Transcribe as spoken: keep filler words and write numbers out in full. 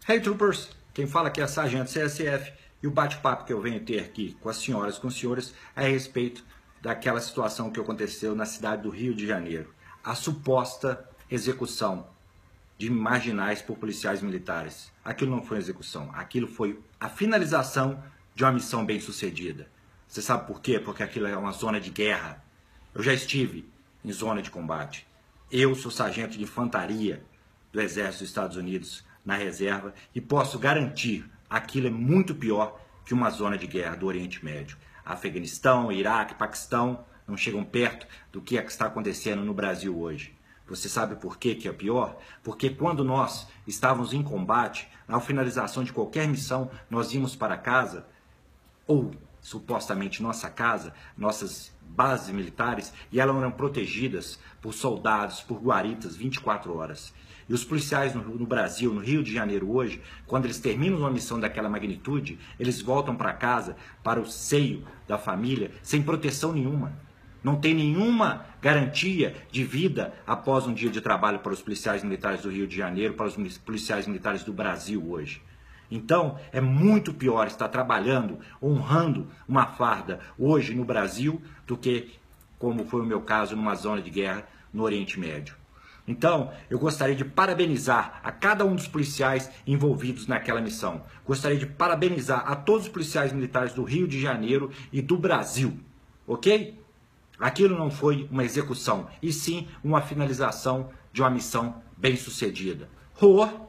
Hey Troopers, quem fala aqui é a Sargento C S F e o bate-papo que eu venho ter aqui com as senhoras e com os senhores é a respeito daquela situação que aconteceu na cidade do Rio de Janeiro. A suposta execução de marginais por policiais militares. Aquilo não foi execução, aquilo foi a finalização de uma missão bem sucedida. Você sabe por quê? Porque aquilo é uma zona de guerra. Eu já estive em zona de combate. Eu sou sargento de infantaria do Exército dos Estados Unidos na reserva e posso garantir, aquilo é muito pior que uma zona de guerra do Oriente Médio. Afeganistão, Iraque, Paquistão não chegam perto do que está acontecendo no Brasil hoje. Você sabe por que que é pior? Porque quando nós estávamos em combate, na finalização de qualquer missão, nós íamos para casa, ou supostamente nossa casa, nossas bases militares, e elas eram protegidas por soldados, por guaritas, vinte e quatro horas. E os policiais no, no Brasil, no Rio de Janeiro hoje, quando eles terminam uma missão daquela magnitude, eles voltam para casa, para o seio da família, sem proteção nenhuma. Não tem nenhuma garantia de vida após um dia de trabalho para os policiais militares do Rio de Janeiro, para os policiais militares do Brasil hoje. Então, é muito pior estar trabalhando, honrando uma farda hoje no Brasil, do que, como foi o meu caso, numa zona de guerra no Oriente Médio. Então, eu gostaria de parabenizar a cada um dos policiais envolvidos naquela missão. Gostaria de parabenizar a todos os policiais militares do Rio de Janeiro e do Brasil, ok? Aquilo não foi uma execução, e sim uma finalização de uma missão bem sucedida. Roar!